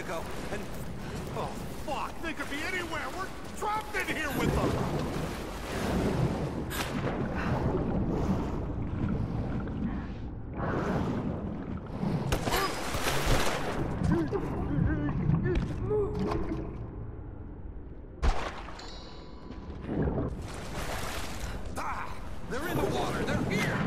ago, and... Oh, fuck! They could be anywhere! We're trapped in here with them! Ah! They're in the water! They're here!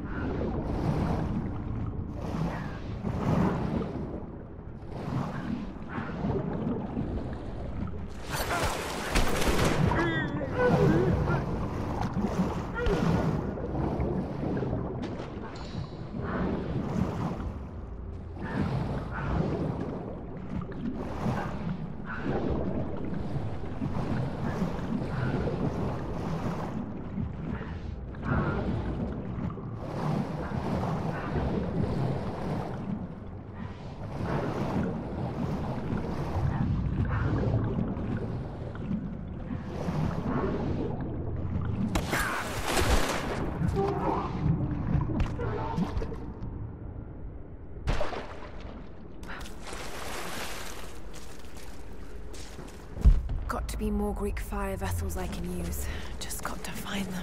Got to be more Greek fire vessels I can use. Just got to find them.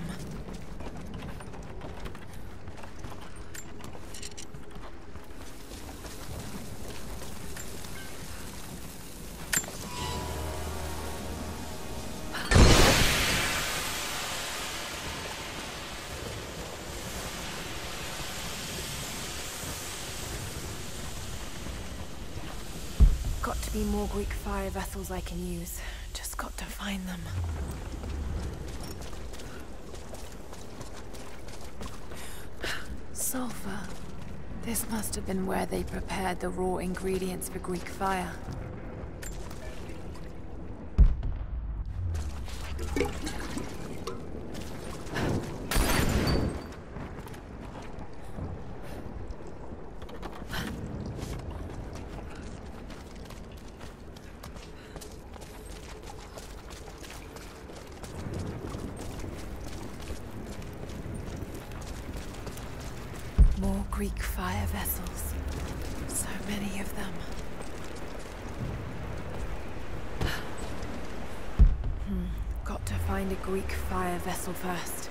Got to be more Greek fire vessels I can use. Just got to find them. Sulfur. This must have been where they prepared the raw ingredients for Greek fire. More Greek fire vessels. So many of them. Got to find a Greek fire vessel first.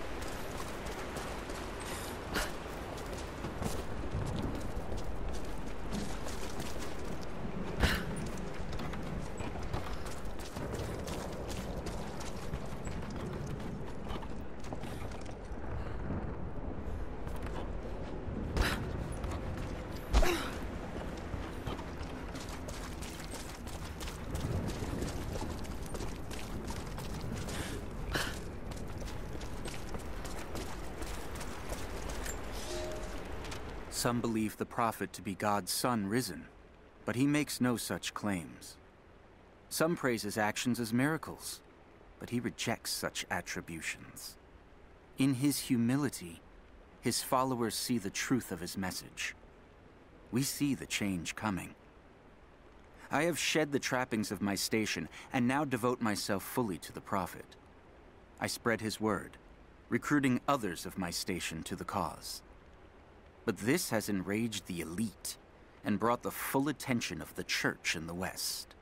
Some believe the prophet to be God's son risen, but he makes no such claims. Some praise his actions as miracles, but he rejects such attributions. In his humility, his followers see the truth of his message. We see the change coming. I have shed the trappings of my station and now devote myself fully to the prophet. I spread his word, recruiting others of my station to the cause. But this has enraged the elite and brought the full attention of the church in the West.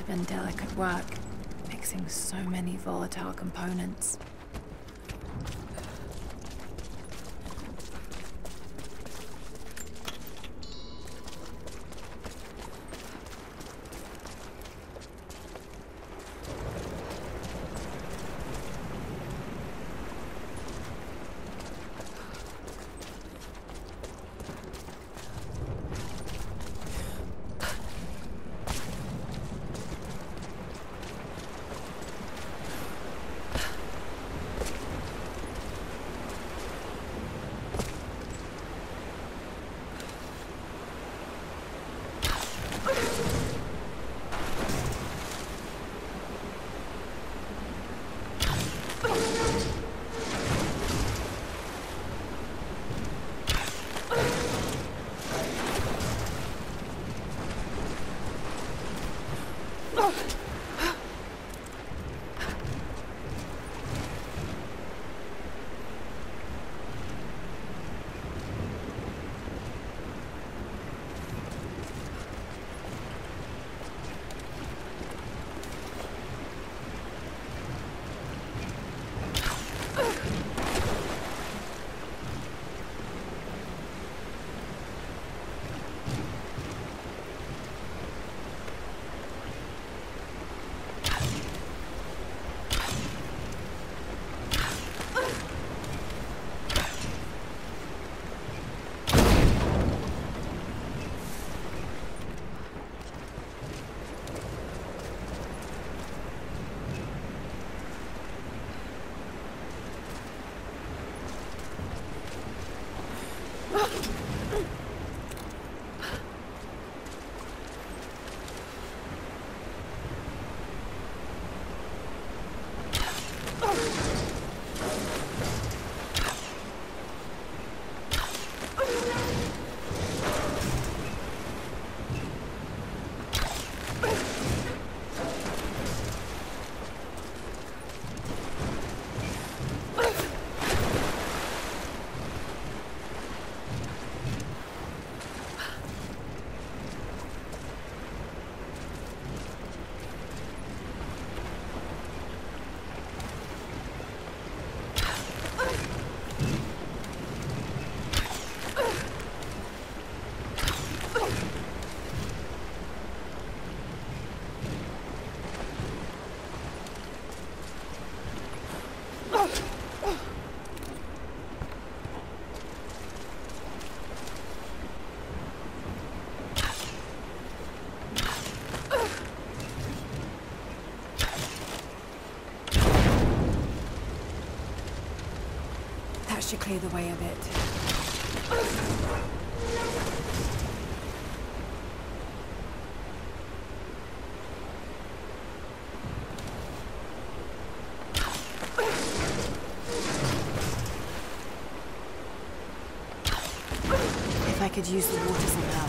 have been delicate work, mixing so many volatile components. That should clear the way a bit. If I could use the water somehow.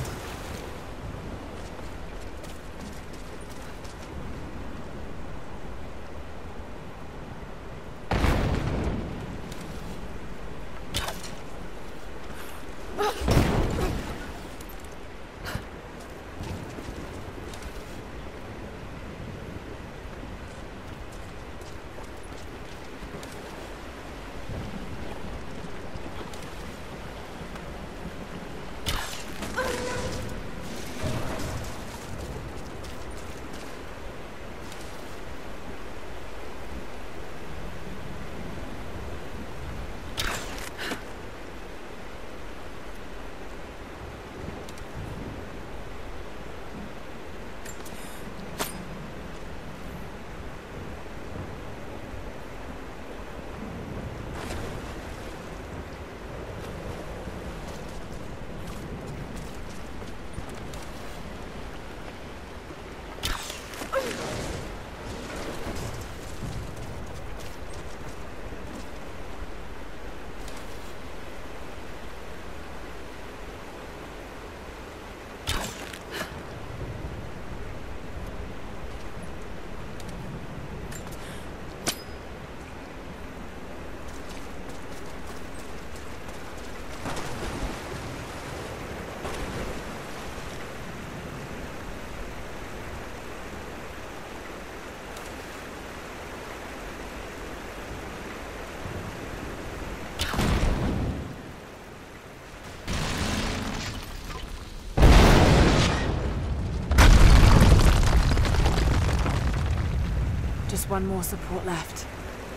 Just one more support left.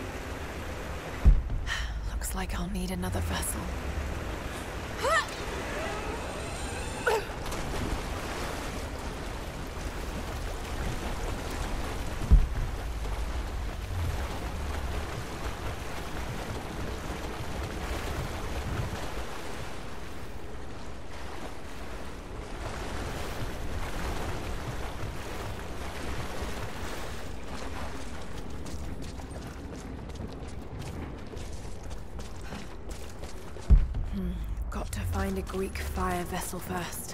Looks like I'll need another vessel. Got to find a Greek fire vessel first.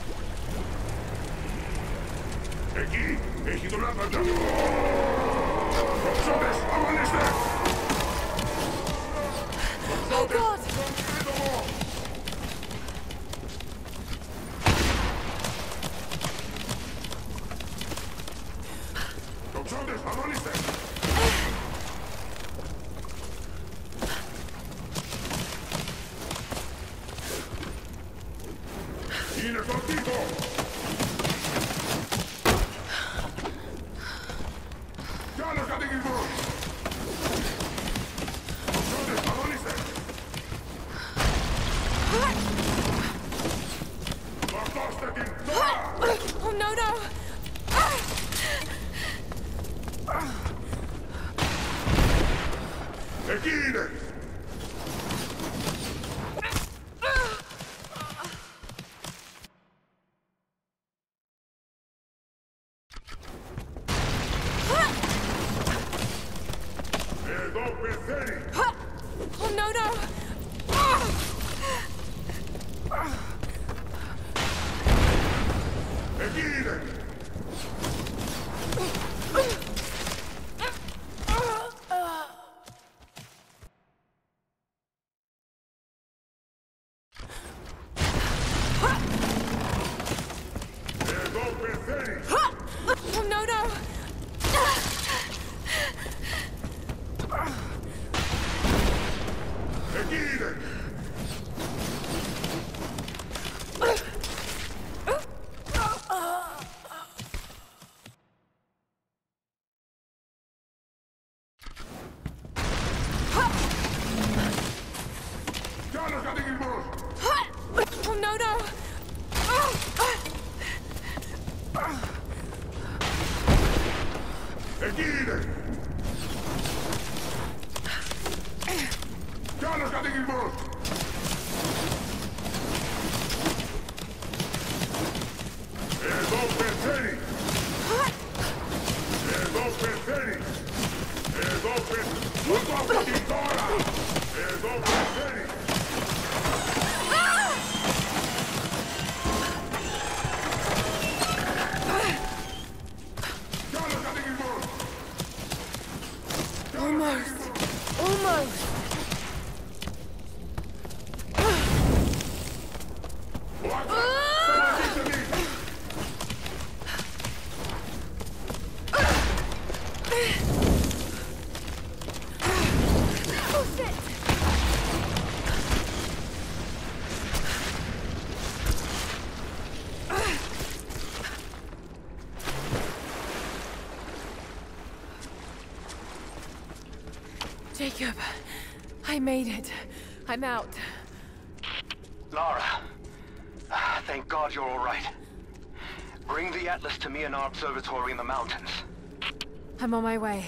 Εκεί! Έχει τον άπαντα! Oh God! Oh no, no! Oh no, no! Oh no, no! Oh no, no! Almost. Almost. Oh shit! Jacob, I made it. I'm out. Lara, thank God you're all right. Bring the Atlas to me in our observatory in the mountains. I'm on my way.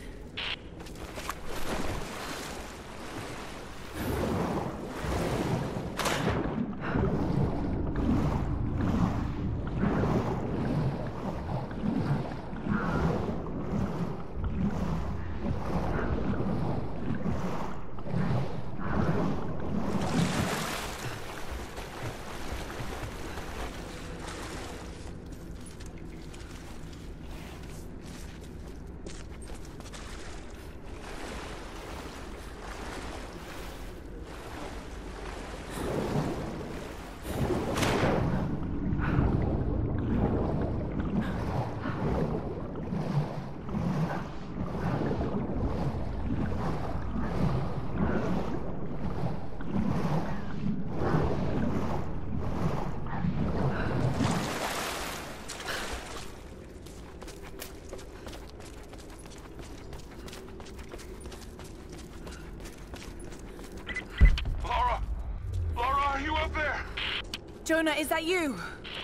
Jonah, is that you?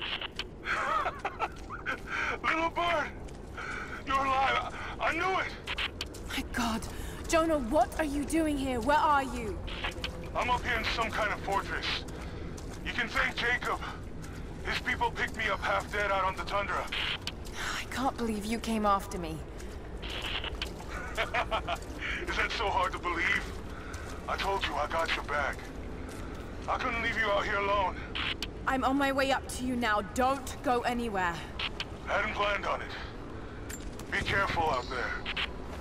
Little bird! You're alive! I knew it! My God. Jonah, what are you doing here? Where are you? I'm up here in some kind of fortress. You can thank Jacob. His people picked me up half dead out on the tundra. I can't believe you came after me. Is that so hard to believe? I told you I got your back. I couldn't leave you out here alone. I'm on my way up to you now. Don't go anywhere. I hadn't planned on it. Be careful out there.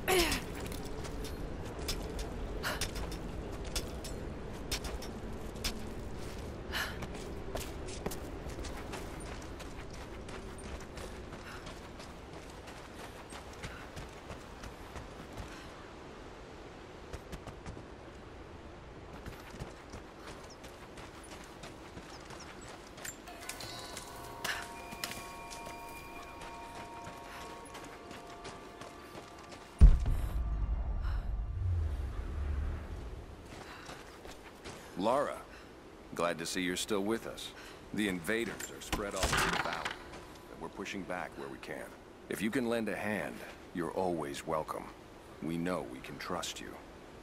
Lara, glad to see you're still with us. The invaders are spread all over the valley, and we're pushing back where we can. If you can lend a hand, you're always welcome. We know we can trust you.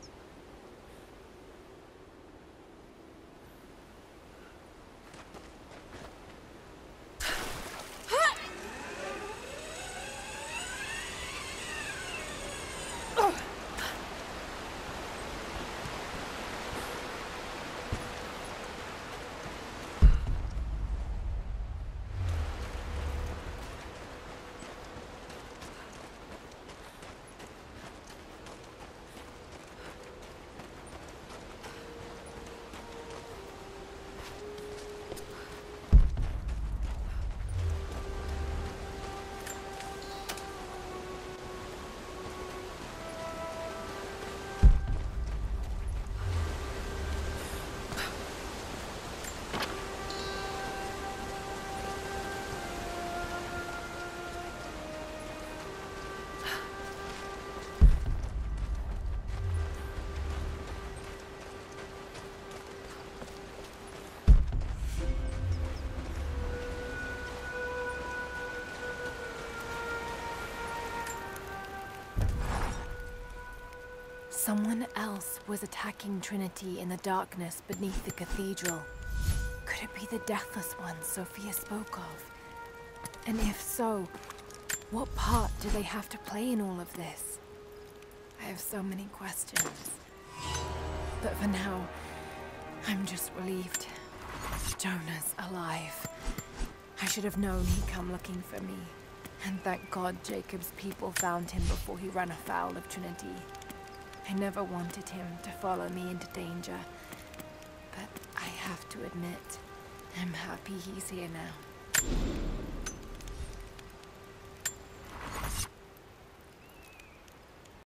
Someone else was attacking Trinity in the darkness beneath the cathedral. Could it be the Deathless One Sophia spoke of? And if so, what part do they have to play in all of this? I have so many questions. But for now, I'm just relieved. Jonah's alive. I should have known he'd come looking for me. And thank God Jacob's people found him before he ran afoul of Trinity. I never wanted him to follow me into danger, but I have to admit, I'm happy he's here now.